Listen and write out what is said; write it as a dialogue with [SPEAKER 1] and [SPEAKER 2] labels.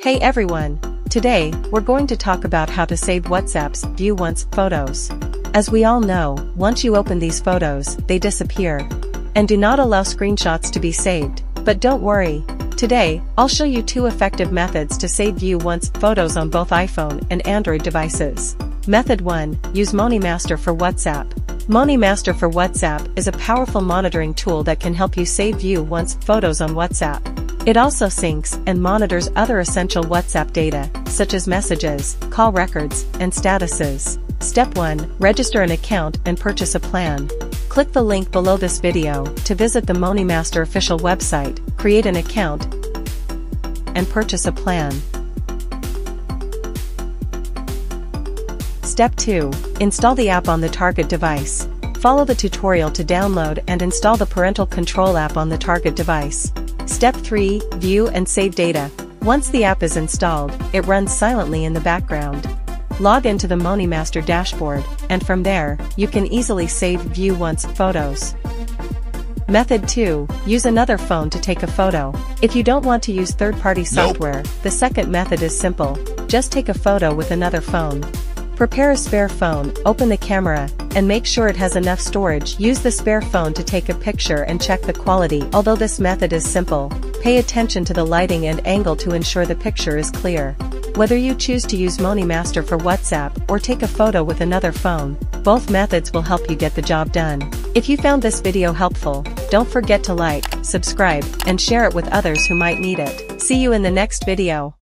[SPEAKER 1] Hey everyone! Today, we're going to talk about how to save WhatsApp's View Once photos. As we all know, once you open these photos, they disappear. And do not allow screenshots to be saved. But don't worry. Today, I'll show you 2 effective methods to save View Once photos on both iPhone and Android devices. Method 1. Use MoniMaster for WhatsApp. MoniMaster for WhatsApp is a powerful monitoring tool that can help you save View Once photos on WhatsApp. It also syncs and monitors other essential WhatsApp data, such as messages, call records, and statuses. Step 1. Register an account and purchase a plan. Click the link below this video to visit the MoniMaster official website, create an account, and purchase a plan. Step 2. Install the app on the target device. Follow the tutorial to download and install the parental control app on the target device. Step 3. View and save data. Once the app is installed, it runs silently in the background. Log into the MoniMaster dashboard, and from there, you can easily save View Once photos. Method 2. Use another phone to take a photo. If you don't want to use third-party software, the second method is simple. Just take a photo with another phone. Prepare a spare phone, open the camera, and make sure it has enough storage. Use the spare phone to take a picture and check the quality. Although this method is simple, pay attention to the lighting and angle to ensure the picture is clear. Whether you choose to use MoniMaster for WhatsApp or take a photo with another phone, both methods will help you get the job done. If you found this video helpful, don't forget to like, subscribe, and share it with others who might need it. See you in the next video.